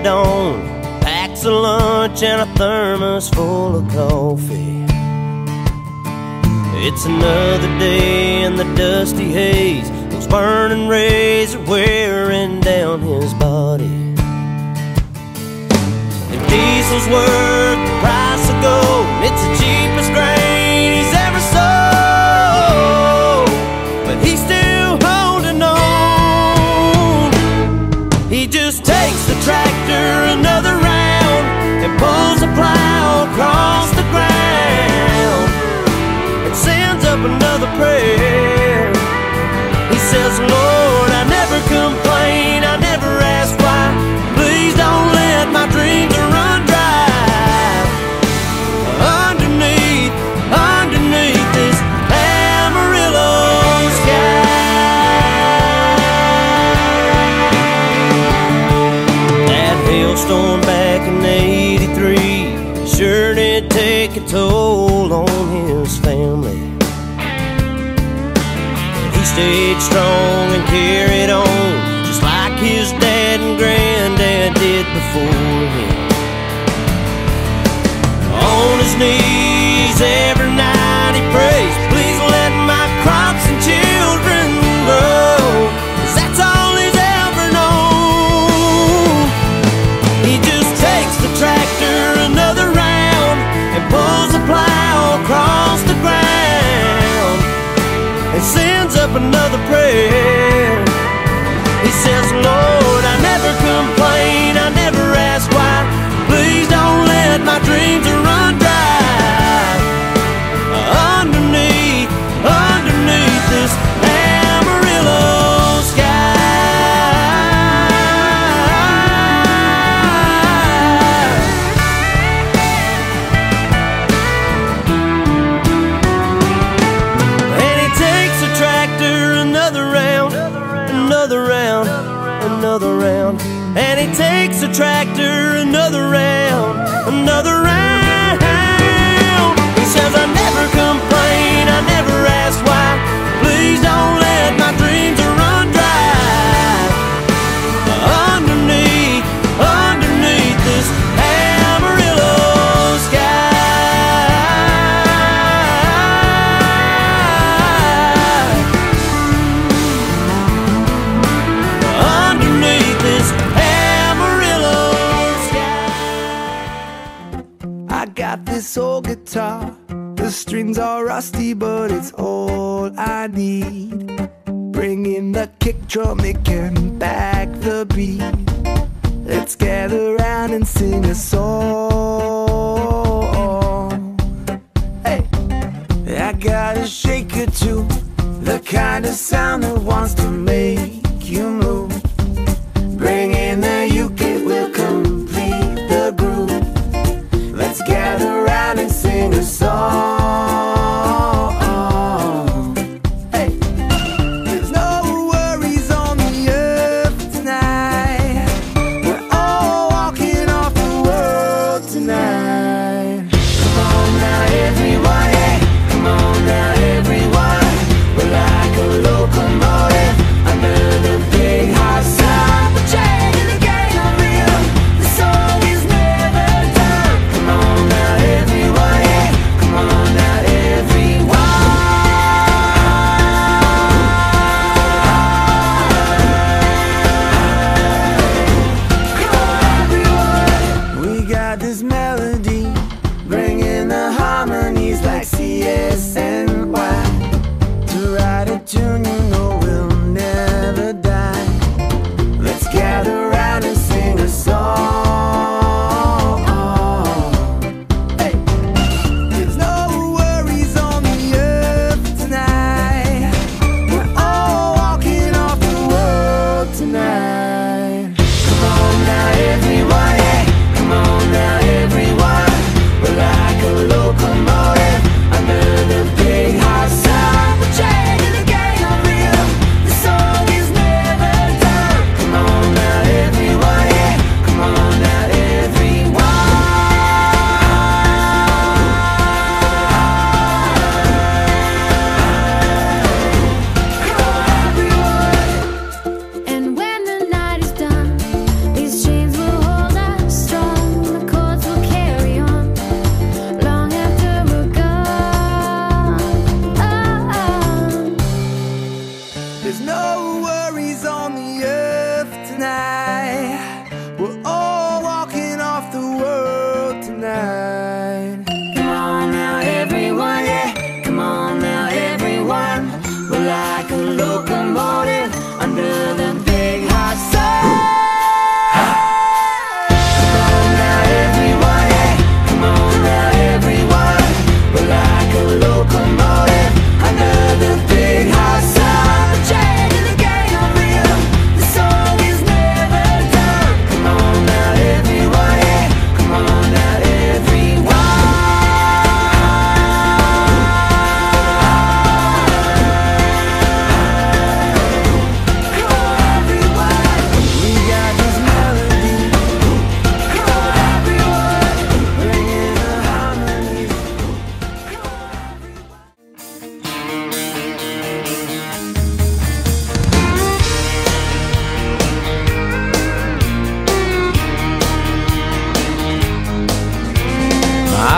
dawn, packs a lunch and a thermos full of coffee. It's another day in the dusty haze. Those burning rays are wearing down his body. If diesel's worth the price of gold, it's the cheapest grain he's ever sold. But he's still holding on. He just takes the tractor another round and pulls the plow across the ground and sends up another prayer. He says, Lord, I never complain, I never ask why. Please don't let my dreams run dry. Underneath this Amarillo sky. That hailstorm back in '83 sure did take a toll on his family. He stayed strong and carried on, just like his dad and granddad did before him. On his knees every night he prays, please let my crops and children grow, 'cause that's all he's ever known. He just takes the tractor another round and pulls the plow across the ground and sends up another prayer. He says, Lord, I never complain, I never ask why. Please don't let my dreams run dry. Underneath this Amarillo another round, and he takes the tractor another round, another round. He says, I never complain, I never ask why. Please don't let my dreams run dry. Underneath this Amarillo got this old guitar, the strings are rusty, but it's all I need. Bring in the kick drum, it can back the beat. Let's gather round and sing a song. Hey, I got a shaker too, the kind of sound that wants to make you move. Bring in the uke, it will complete the groove. Let's gather round and sing a song. Hey, there's no worries on the earth tonight. We're all walking off the world tonight. Come on now, everyone, hey. Come on now, everyone. We're like a locomotive under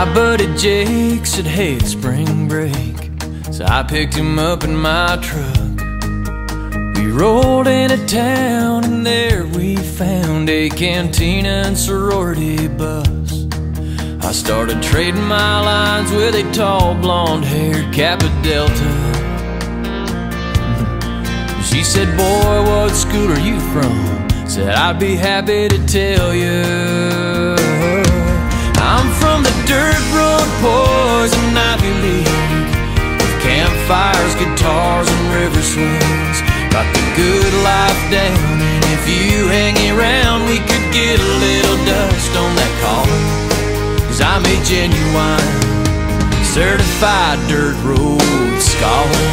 My buddy Jake said, hey, it's spring break, so I picked him up in my truck. We rolled into town and there we found a cantina and sorority bus. I started trading my lines with a tall blonde-haired Kappa Delta. She said, boy, what school are you from? Said, I'd be happy to tell you. I'm from the dirt road poison Ivy League, with campfires, guitars, and river swings. Got the good life down, and if you hang around, we could get a little dust on that collar. 'Cause I'm a genuine, certified dirt road scholar.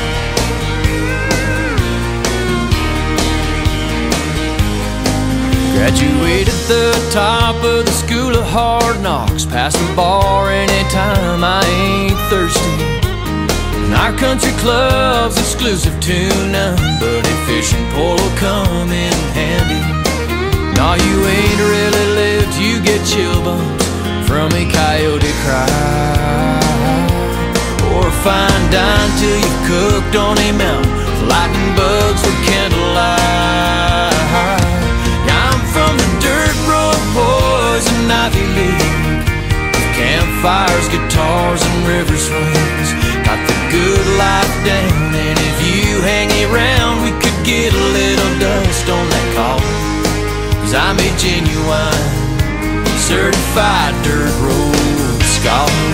Graduated at the top of the school of hard knocks, past the bar anytime I ain't thirsty. And our country club's exclusive to none, but a fishing pole will come in handy. No, you ain't really lived, you get chill bumps from a coyote cry, or a fine dine till you've cooked on a mountain with lightning bugs for candlelight. From the dirt road poison Ivy League, with campfires, guitars, and river swings. Got the good life down, and if you hang around, we could get a little dust on that collar. 'Cause I'm a genuine, certified dirt road scholar.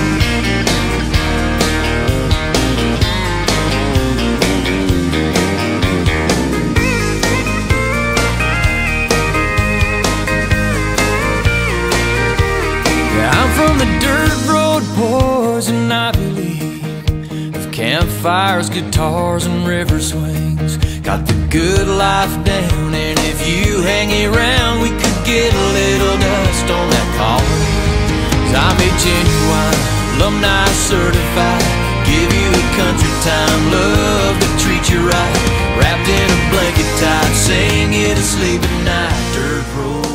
From the dirt road poison Ivy League, of campfires, guitars, and river swings. Got the good life down, and if you hang around, we could get a little dust on that collar. 'Cause I'm a genuine, alumni certified, give you a country time, love to treat you right, wrapped in a blanket tight, sing you to sleep at night, dirt road.